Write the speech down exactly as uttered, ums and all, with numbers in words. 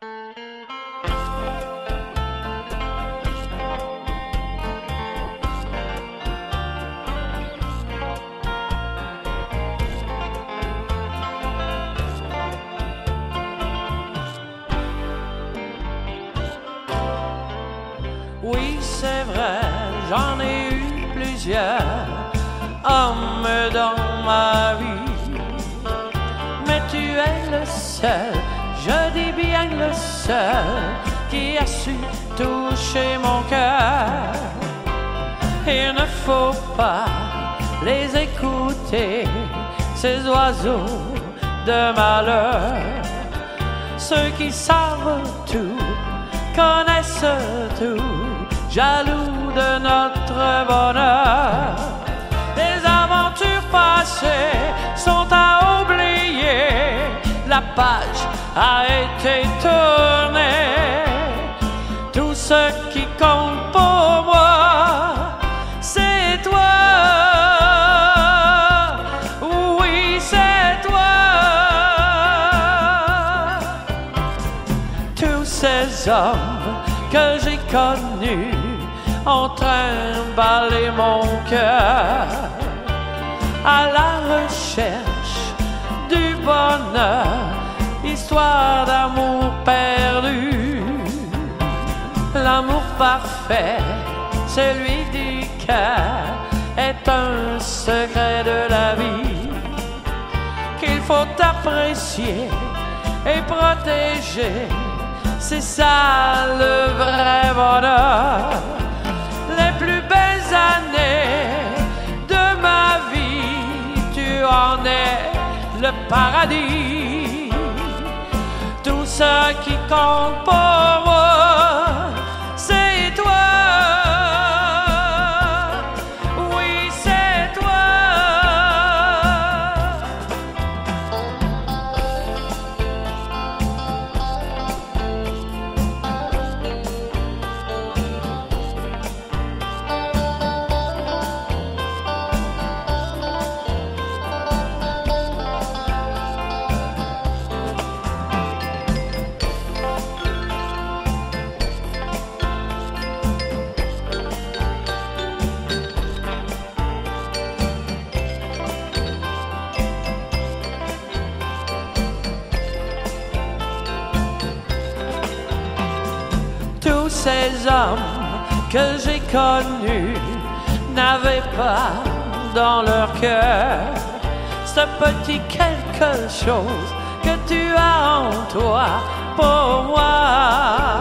Oui, c'est vrai, j'en ai eu plusieurs hommes dans ma vie, mais tu es le seul, je dis bien le seul, qui a su toucher mon cœur. Il ne faut pas les écouter, ces oiseaux de malheur, ceux qui savent tout, connaissent tout, jaloux de notre bonheur. Les aventures passées sont à oublier, la page a été tournée. Tout ce qui compte pour moi, c'est toi. Oui, c'est toi. Tous ces hommes que j'ai connus ont trimballé mon cœur à la recherche du bonheur, histoire d'amour perdu. L'amour parfait, celui du cœur, est un secret de la vie qu'il faut apprécier et protéger. C'est ça le vrai bonheur. Les plus belles années de ma vie, tu en es le paradis. Tout ce qui compte pour moi, c'est toi. Oui, c'est toi. Tous ces hommes que j'ai connus n'avaient pas dans leur cœur ce petit quelque chose que tu as en toi pour moi.